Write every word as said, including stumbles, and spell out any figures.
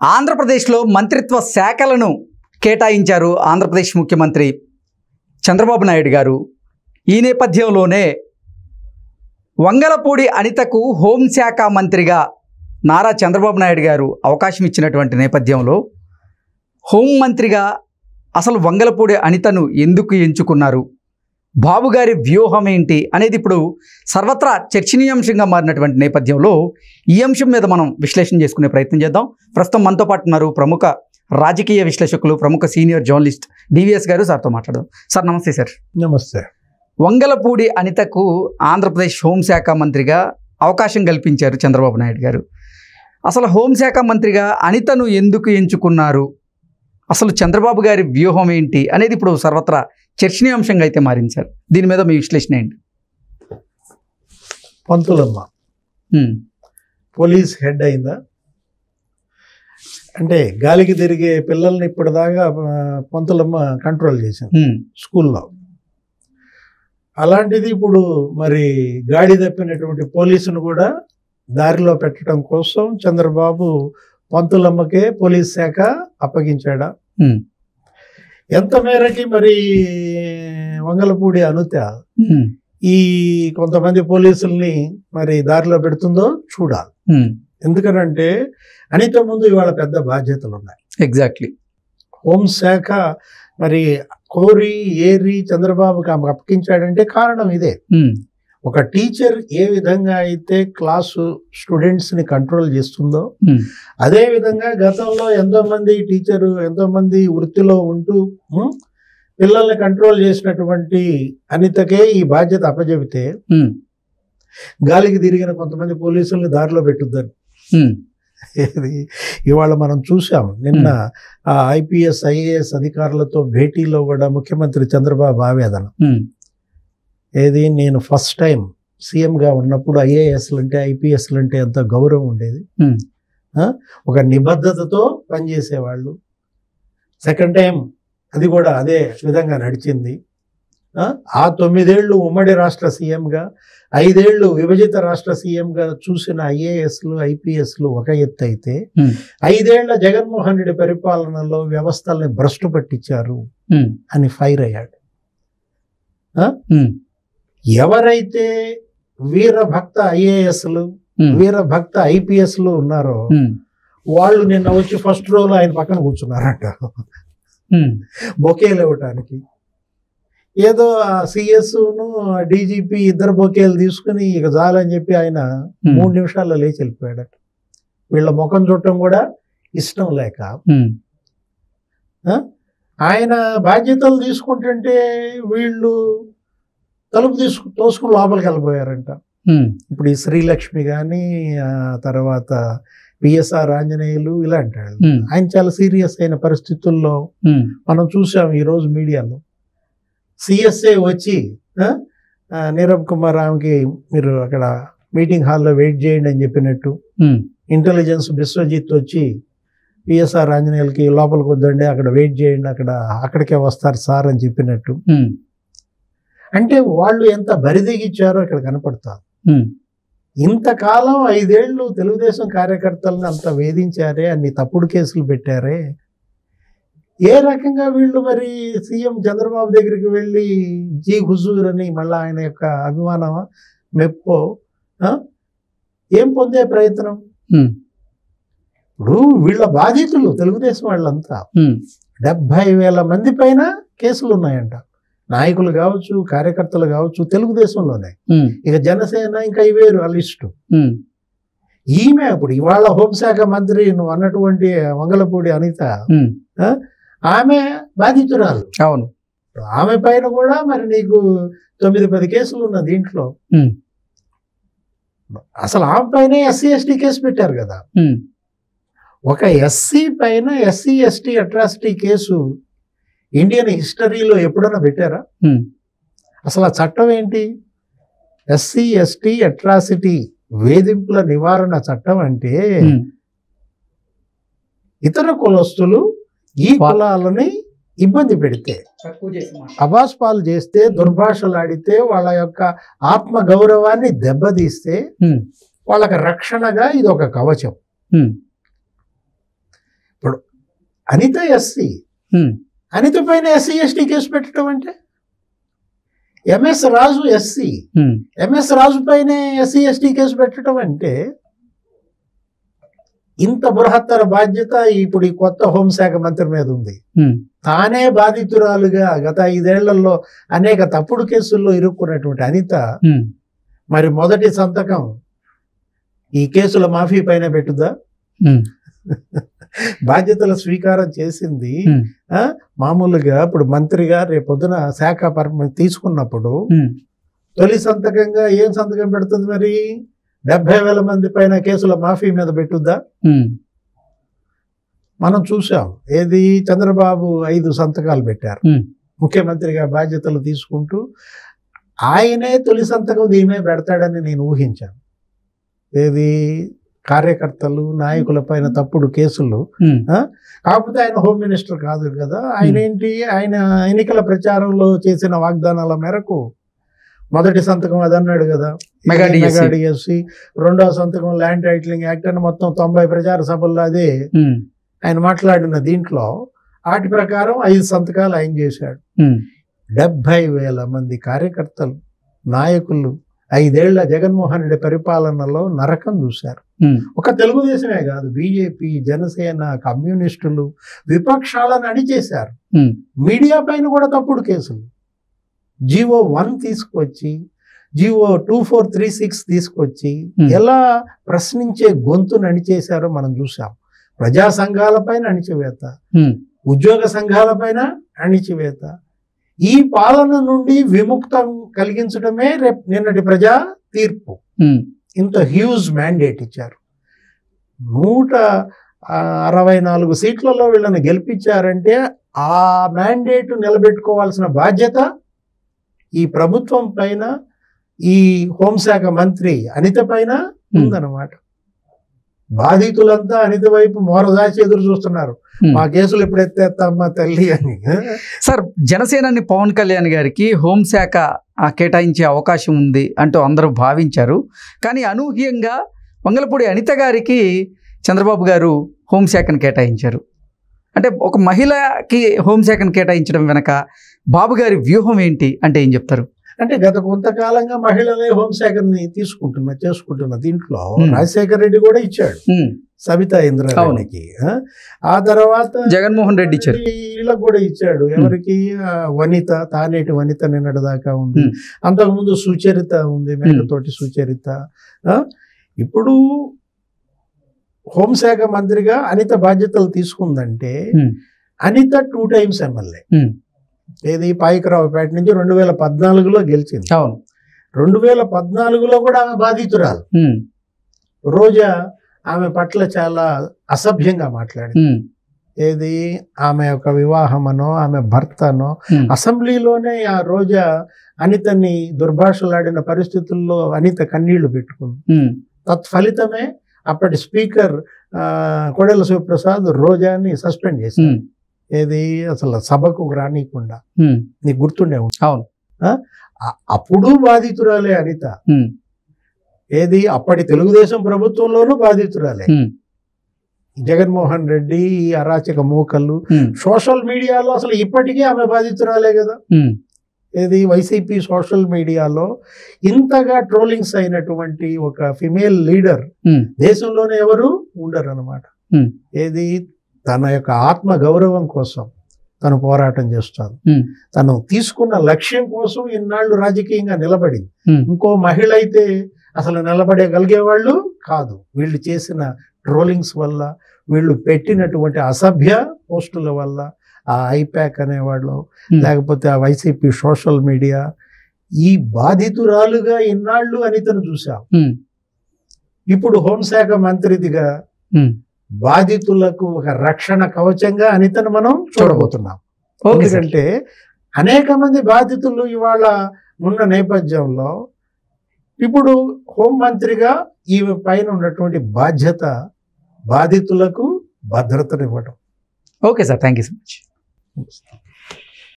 ఆంధ్రప్రదేశ్లో మంత్రిత్వ శాఖలను కేటాయించారు ఆంధ్రప్రదేశ్ ముఖ్యమంత్రి చంద్రబాబు నాయుడు గారు. ఈ నేపథ్యంలోనే వంగలపూడి అనితకు హోంశాఖ మంత్రిగా నారా చంద్రబాబు నాయుడు గారు అవకాశం ఇచ్చినటువంటి నేపథ్యంలో హోంమంత్రిగా అసలు వంగలపూడి అనితను ఎందుకు ఎంచుకున్నారు, బాబుగారి వ్యూహం ఏంటి అనేది ఇప్పుడు సర్వత్రా చర్చనీయాంశంగా మారినటువంటి నేపథ్యంలో ఈ అంశం మీద మనం విశ్లేషణ చేసుకునే ప్రయత్నం చేద్దాం. ప్రస్తుతం మనతో పాటు ఉన్నారు ప్రముఖ రాజకీయ విశ్లేషకులు, ప్రముఖ సీనియర్ జర్నలిస్ట్ డివిఎస్ గారు. సార్తో మాట్లాడదాం. సార్ నమస్తే. సార్ నమస్తే. వంగలపూడి అనితకు ఆంధ్రప్రదేశ్ హోంశాఖ మంత్రిగా అవకాశం కల్పించారు చంద్రబాబు నాయుడు గారు. అసలు హోంశాఖ మంత్రిగా అనితను ఎందుకు ఎంచుకున్నారు, అసలు చంద్రబాబు గారి వ్యూహం ఏంటి అనేది ఇప్పుడు సర్వత్రా చర్చనీయాంశంగా అయితే మారింది. సార్ దీని మీద మీ విశ్లేషణ ఏంటి? పంతులమ్మ పోలీస్ హెడ్ అయిందా అంటే గాలికి తిరిగే పిల్లల్ని ఇప్పటిదాకా పంతులమ్మ కంట్రోల్ చేసింది స్కూల్లో. అలాంటిది ఇప్పుడు మరి గాడి తప్పినటువంటి పోలీసును కూడా దారిలో పెట్టడం కోసం చంద్రబాబు పంతులమ్మకే పోలీస్ శాఖ అప్పగించాడా? ఎంత మేరకి మరి వంగలపూడి అనిత ఈ కొంతమంది పోలీసుల్ని మరి దారిలో పెడుతుందో చూడాలి. ఎందుకనంటే అనిత ముందు ఇవాళ పెద్ద బాధ్యతలు ఉన్నాయి. ఎగ్జాక్ట్లీ. హోంశాఖ మరి కోరి ఏరి చంద్రబాబుకి అప్పగించాడంటే కారణం ఇదే. ఒక టీచర్ ఏ విధంగా అయితే క్లాసు స్టూడెంట్స్ ని కంట్రోల్ చేస్తుందో అదే విధంగా గతంలో ఎంతో మంది టీచరు ఎంతో మంది వృత్తిలో ఉంటూ పిల్లల్ని కంట్రోల్ చేసినటువంటి అనితకే ఈ బాధ్యత అప్పచెబితే గాలికి తిరిగిన కొంతమంది పోలీసుల్ని దారిలో పెట్టుద్దని ఇవాళ మనం చూసాం. నిన్న ఆ ఐపీఎస్ ఐఏఎస్ అధికారులతో భేటీలో కూడా ముఖ్యమంత్రి చంద్రబాబు ఆవేదన ఏది, నేను ఫస్ట్ టైం సీఎంగా ఉన్నప్పుడు ఐఏఎస్లు అంటే ఐపీఎస్లు అంటే ఎంత గౌరవం ఉండేది, ఒక నిబద్ధతతో పనిచేసేవాళ్ళు. సెకండ్ టైం అది కూడా అదే విధంగా నడిచింది. ఆ తొమ్మిదేళ్లు ఉమ్మడి రాష్ట్ర సీఎంగా, ఐదేళ్లు విభజిత రాష్ట్ర సీఎంగా చూసిన ఐఏఎస్లు ఐపీఎస్లు ఒక ఎత్తు అయితే ఐదేళ్ల జగన్మోహన్ రెడ్డి పరిపాలనలో వ్యవస్థల్ని భ్రష్టు పట్టించారు అని ఫైర్ అయ్యాడు. ఎవరైతే వీరభక్త ఐఏఎస్లు వీరభక్త ఐపీఎస్లు ఉన్నారో వాళ్ళు నిన్న వచ్చి ఫస్ట్ రోలో ఆయన పక్కన కూర్చున్నారంట బొకేలు ఇవ్వటానికి. ఏదో ఆ సిఎస్ను డీజీపీ ఇద్దరు బొకేలు తీసుకుని ఇక చాలని చెప్పి ఆయన మూడు నిమిషాల్లో లేచి వెళ్ళిపోయాడట. వీళ్ళ ముఖం చూడటం కూడా ఇష్టం లేక ఆయన బాధ్యతలు తీసుకుంటుంటే వీళ్ళు తలుపు తీసుకు తోసుకుని లోపలికి వెళ్ళిపోయారంట. ఇప్పుడు ఈ శ్రీలక్ష్మి కానీ తర్వాత పిఎస్ఆర్ ఆంజనేయులు ఇలాంటి వాళ్ళు ఆయన చాలా సీరియస్ అయిన పరిస్థితుల్లో మనం చూసాం ఈరోజు మీడియాలో. సిఎస్ఏ వచ్చి నీరబ్ కుమార్ రామ్కి మీరు అక్కడ మీటింగ్ హాల్లో వెయిట్ చేయండి అని చెప్పినట్టు, ఇంటెలిజెన్స్ బిశ్వజిత్ వచ్చి పిఎస్ఆర్ ఆంజనేయులకి లోపలికి వద్దండి అక్కడ వెయిట్ చేయండి అక్కడ అక్కడికే వస్తారు సార్ అని చెప్పినట్టు. అంటే వాళ్ళు ఎంత బరిదిగిచ్చారో ఇక్కడ కనపడతారు. ఇంతకాలం ఐదేళ్లు తెలుగుదేశం కార్యకర్తలను అంత వేధించారే, అన్ని తప్పుడు కేసులు పెట్టారే, ఏ రకంగా వీళ్ళు మరి సీఎం చంద్రబాబు దగ్గరికి వెళ్ళి జీ హుజూర్ అని మళ్ళీ ఆయన యొక్క అభిమానమా మెప్పో ఏం పొందే ప్రయత్నం? ఇప్పుడు వీళ్ళ బాధితులు తెలుగుదేశం వాళ్ళంతా డెబ్బై వేల మంది పైన కేసులు ఉన్నాయంట. నాయకులు కావచ్చు, కార్యకర్తలు కావచ్చు, తెలుగుదేశంలోనే. ఇక జనసేన ఇంకా ఇవేరు ఆ లిస్టు. ఈమె ఇప్పుడు ఇవాళ హోంశాఖ మంత్రి నువ్వు అన్నటువంటి వంగలపూడి అనిత ఆమె బాధితురాలు. అవును. ఆమె పైన కూడా మరి నీకు తొమ్మిది పది కేసులు ఉన్న దీంట్లో అసలు ఆమె పైన ఎస్సీ ఎస్టీ కేసు పెట్టారు కదా. ఒక ఎస్సీ పైన SC ST atrocity case Indian హిస్టరీలో ఎప్పుడైనా పెట్టారా? అసలు ఆ చట్టం ఏంటి? ఎస్సీ ఎస్టీ అట్రాసిటీ వేధింపుల నివారణ చట్టం అంటే ఇతర కులస్తులు ఈ కులాలని ఇబ్బంది పెడితే, అబాస్పాలు చేస్తే, దుర్భాషలాడితే, వాళ్ళ యొక్క ఆత్మ గౌరవాన్ని దెబ్బతీస్తే వాళ్ళకి రక్షణగా ఇది ఒక కవచం. ఇప్పుడు అనిత ఎస్సీ, అనిత పైన ఎస్సీ ఎస్టీ కేసు పెట్టడం అంటే, MS Raju SC, MS Raju పైన ఎస్సీ ఎస్టీ కేసు పెట్టడం అంటే, ఇంత బృహత్తర బాధ్యత ఇప్పుడు ఈ కొత్త హోంశాఖ మంత్రి మీద ఉంది. తానే బాధితురాలుగా గత ఐదేళ్లలో అనేక తప్పుడు కేసుల్లో ఇరుక్కున్నటువంటి అనిత మరి మొదటి సంతకం ఈ కేసుల మాఫీ పైన పెట్టుదా? బాధ్యతల స్వీకారం చేసింది మామూలుగా ఇప్పుడు మంత్రిగా రేపొద్దున శాఖ పరమ తీసుకున్నప్పుడు తొలి సంతకంగా ఏం సంతకం పెడుతుంది? మరి డెబ్బై వేల మంది పైన కేసుల మాఫీ మీద పెట్టుద్దా? మనం చూసాం. ఏది, చంద్రబాబు ఐదు సంతకాలు పెట్టారు ముఖ్యమంత్రిగా బాధ్యతలు తీసుకుంటూ. ఆయనే తొలి సంతకం దీమే పెడతాడని నేను ఊహించాను. ఏది, కార్యకర్తలు నాయకుల పైన తప్పుడు కేసులు. కాకపోతే ఆయన హోమ్ మినిస్టర్ కాదు కదా. ఆయన ఏంటి, ఆయన ఎన్నికల ప్రచారంలో చేసిన వాగ్దానాల మేరకు మొదటి సంతకం అది అన్నాడు కదా, మెగా డిఎస్సి. రెండవ సంతకం ల్యాండ్ టైటిలింగ్ యాక్ట్ అని మొత్తం తొంభై ప్రచార సభల్లో అదే ఆయన మాట్లాడిన దీంట్లో వాటి ప్రకారం ఐదు సంతకాలు ఆయన చేశాడు. డెబ్బై వేల మంది కార్యకర్తలు నాయకులు ఐదేళ్ల జగన్మోహన్ రెడ్డి పరిపాలనలో నరకం చూశారు. ఒక తెలుగుదేశమే కాదు, బీజేపీ, జనసేన, కమ్యూనిస్టులు విపక్షాలను అణిచేశారు. మీడియా పైన కూడా తప్పుడు కేసులు. జీవో వన్ తీసుకొచ్చి GO two four three six తీసుకొచ్చి ఎలా ప్రశ్నించే గొంతును అణిచేశారో మనం చూసాం. ప్రజా సంఘాల పైన అణిచివేత, ఉద్యోగ సంఘాల పైన అణిచివేత. ఈ పాలన నుండి విముక్తం కలిగించడమే రేపు నిన్నటి ప్రజా తీర్పు. ఇంత హ్యూజ్ మ్యాండేట్ ఇచ్చారు. నూట అరవై నాలుగు సీట్లలో వీళ్ళని గెలిపించారంటే ఆ మ్యాండేట్ నిలబెట్టుకోవాల్సిన బాధ్యత ఈ ప్రభుత్వం పైన, ఈ హోంశాఖ మంత్రి అనిత పైన ఉందన్నమాట. బాధితులంతా అనిత వైపు మోరదాచి ఎదురు చూస్తున్నారు, మా కేసులు ఎప్పుడు ఎత్తేస్తామా తల్లి అని. సార్, జనసేనాని పవన్ కళ్యాణ్ గారికి హోంశాఖ కేటాయించే అవకాశం ఉంది అంటూ అందరూ భావించారు. కానీ అనూహ్యంగా వంగలపూడి అనిత గారికి చంద్రబాబు గారు హోంశాఖను కేటాయించారు. అంటే ఒక మహిళకి హోంశాఖను కేటాయించడం వెనక బాబు గారి వ్యూహం ఏంటి అంటే ఏం చెప్తారు? అంటే గత కొంతకాలంగా మహిళలే హోంశాఖని తీసుకుంటున్నా చేసుకుంటున్నా. దీంట్లో రాజశేఖర్ రెడ్డి కూడా ఇచ్చాడు సబితా ఇంద్రారెడ్డికి. ఆ తర్వాత జగన్మోహన్ రెడ్డి ఇచ్చారు, వీళ్ళకి కూడా ఇచ్చాడు. ఎవరికి? వనిత, తానేటి వనిత నిన్నటి దాకా ఉంది. అంతకుముందు సుచరిత ఉంది, మేకతోటి సుచరిత. ఇప్పుడు హోంశాఖ మంత్రిగా అనిత బాధ్యతలు తీసుకుందంటే అనిత టూ టైమ్స్ ఎమ్మెల్యే. ఏది, పాయికరావుపేట నుంచి రెండు వేల పద్నాలుగులో గెలిచింది. రెండు వేల పద్నాలుగులో కూడా ఆమె బాధితురాలు. రోజా ఆమె పట్ల చాలా అసభ్యంగా మాట్లాడింది. ఏది, ఆమె యొక్క వివాహమనో ఆమె భర్తనో అసెంబ్లీలోనే ఆ రోజా అనితని దుర్భాషలాడిన పరిస్థితుల్లో అనిత కన్నీళ్లు పెట్టుకుంది. తత్ఫలితమే అప్పటి స్పీకర్ కోడెల శివప్రసాద్ రోజాని సస్పెండ్ చేశారు. ఏది, అసలు సభకు రానియకుండా. నీకు గుర్తుండే అవును. అప్పుడు బాధితురాలే అనిత. ఏది, అప్పటి తెలుగుదేశం ప్రభుత్వంలోనూ బాధితురాలే. జగన్మోహన్ రెడ్డి ఈ అరాచక మూకలు సోషల్ మీడియాలో అసలు ఇప్పటికీ ఆమె బాధితురాలే కదా. ఏది, వైసీపీ సోషల్ మీడియాలో ఇంతగా ట్రోలింగ్స్ అయినటువంటి ఒక ఫిమేల్ లీడర్ దేశంలోనే ఎవరు ఉండరు అన్నమాట. ఏది, తన యొక్క ఆత్మ గౌరవం కోసం తను పోరాటం చేస్తాను. తను తీసుకున్న లక్ష్యం కోసం ఇన్నాళ్ళు రాజకీయంగా నిలబడింది. ఇంకో మహిళ అయితే అసలు నిలబడగలిగేవాళ్ళు కాదు. వీళ్ళు చేసిన ట్రోలింగ్స్ వల్ల, వీళ్ళు పెట్టినటువంటి అసభ్య పోస్టుల వల్ల, ఆ ఐప్యాక్ అనేవాళ్ళు, లేకపోతే ఆ వైసీపీ సోషల్ మీడియా, ఈ బాధితురాలుగా ఇన్నాళ్ళు అనితను చూసాం. ఇప్పుడు హోంశాఖ మంత్రిదిగా బాధితులకు ఒక రక్షణ కవచంగా అనితను మనం చూడబోతున్నాం. ఎందుకంటే అనేక మంది బాధితులు ఇవాళ ఉన్న నేపథ్యంలో ఇప్పుడు హోంమంత్రిగా ఈ పైన ఉన్నటువంటి బాధ్యత బాధితులకు భద్రతనివ్వడం. Okay sir, thank you so much.